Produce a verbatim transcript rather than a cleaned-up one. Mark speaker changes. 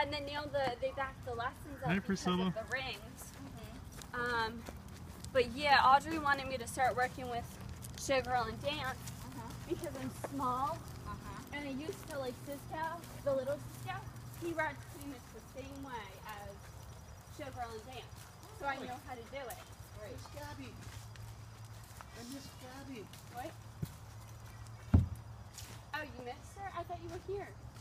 Speaker 1: and then nailed the they backed the lessons up
Speaker 2: Hey,
Speaker 1: because
Speaker 2: Priscilla.
Speaker 1: of the rings. Mm-hmm. Um, but yeah, Audrey wanted me to start working with showgirl and dance uh-huh. because I'm small uh-huh. and I used to like Cisco, the little Cisco. He rides pretty much the same way as showgirl and dance, oh, so I know how to do it.
Speaker 3: Right. Miss Gabby. I miss Gabby.
Speaker 1: What? Oh, you missed her? I thought you were here.